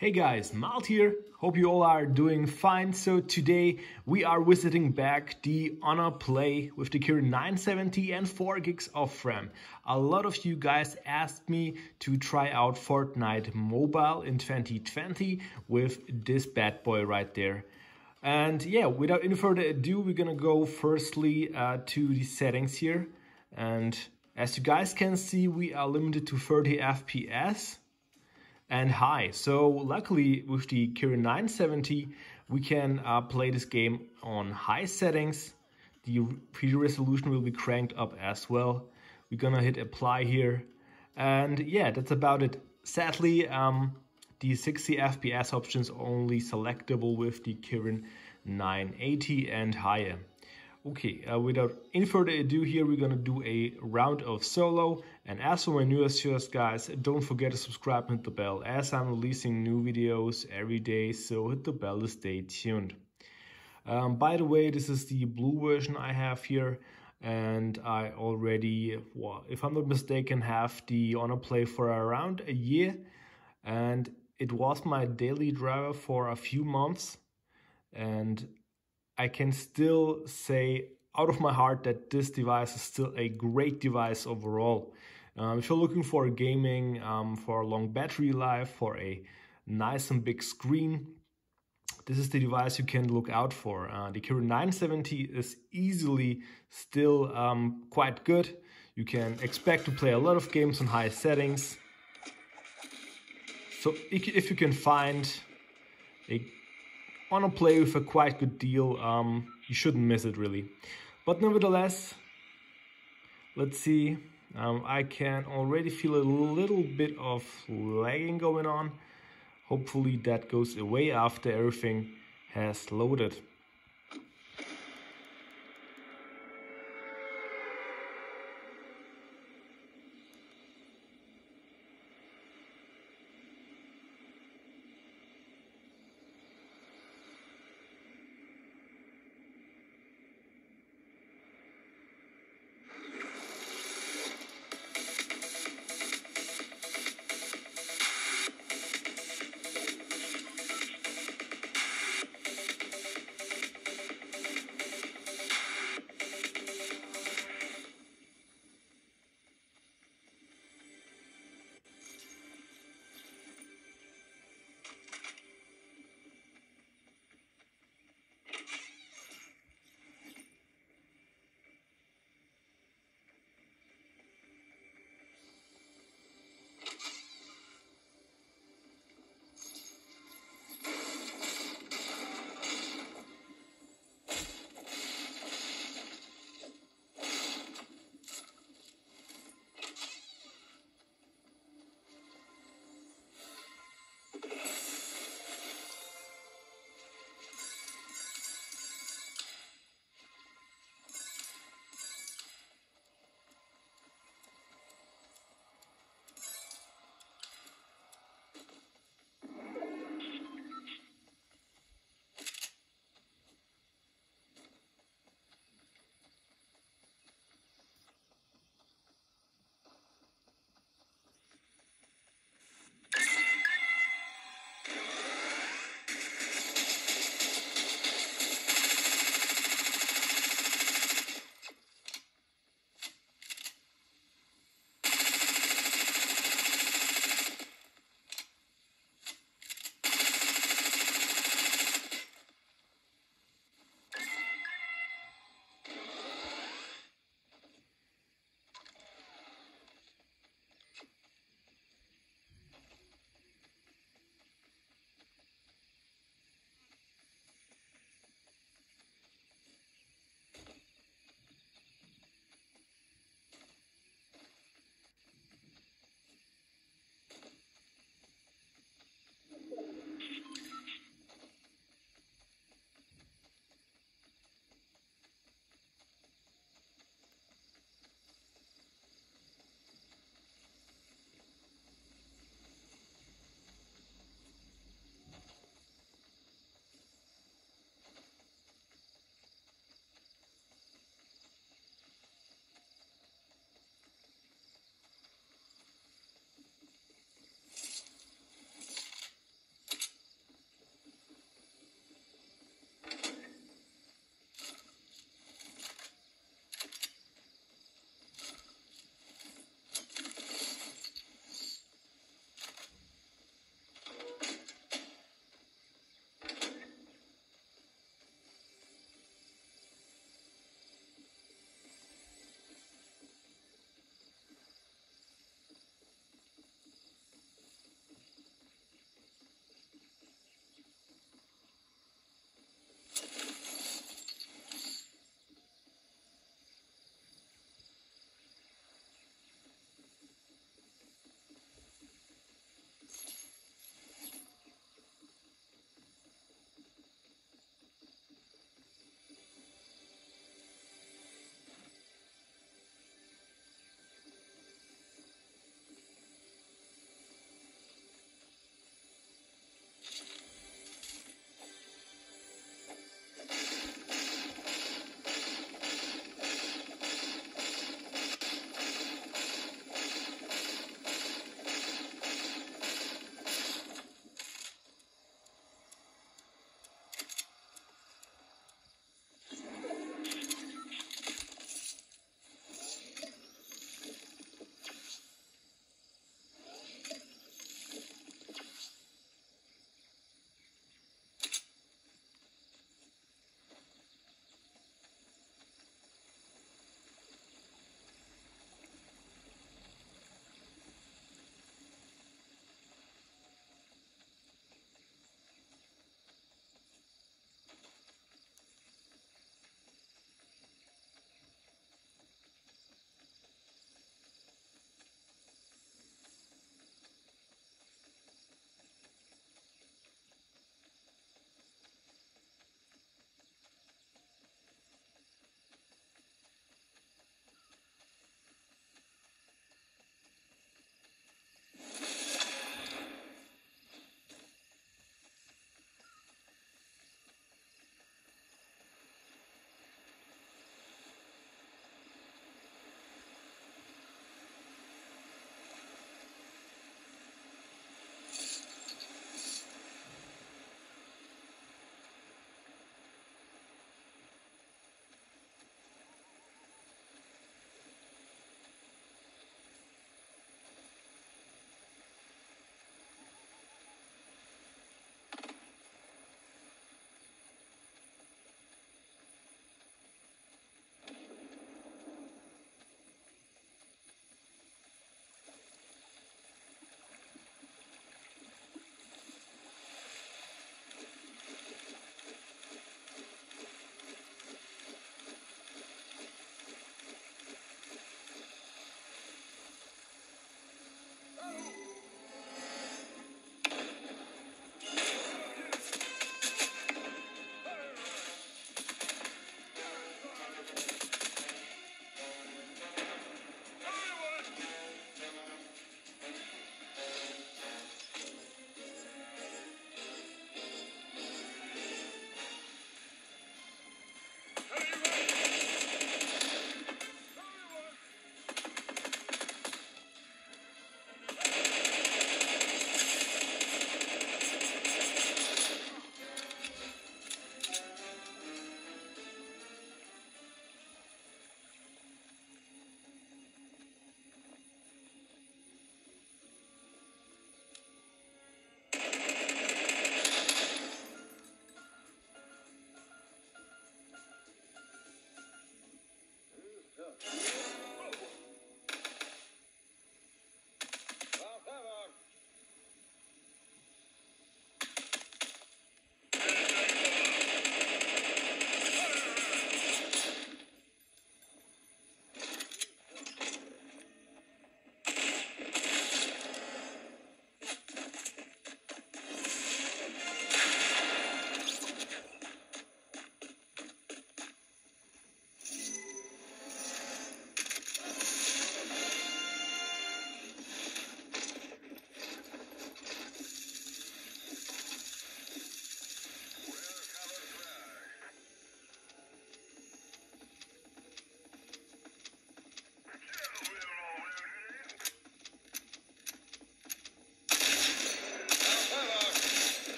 Hey guys, Malt here. Hope you all are doing fine. So today we are visiting back the Honor Play with the Kirin 970 and 4 gigs of RAM. A lot of you guys asked me to try out Fortnite Mobile in 2020 with this bad boy right there. And yeah, without any further ado, we're gonna go firstly to the settings here. And as you guys can see, we are limited to 30 FPS. And high. So luckily with the Kirin 970 we can play this game on high settings. The video resolution will be cranked up as well. We're gonna hit apply here, and yeah, that's about it. Sadly, the 60 FPS option is only selectable with the Kirin 980 and higher. Okay, without any further ado here, we're gonna do a round of solo. And as for my newest viewers, guys, don't forget to subscribe and hit the bell, as I'm releasing new videos every day, so hit the bell to stay tuned. By the way, this is the blue version I have here, and I already, well, if I'm not mistaken, have the Honor Play for around a year, and it was my daily driver for a few months, and I can still say out of my heart that this device is still a great device overall. If you're looking for gaming, for a long battery life, for a nice and big screen, this is the device you can look out for. The Kirin 970 is easily still quite good. You can expect to play a lot of games on high settings. So if you can find a Honor Play with a quite good deal, you shouldn't miss it really. But nevertheless, let's see. I can already feel a little bit of lagging going on. Hopefully that goes away after everything has loaded.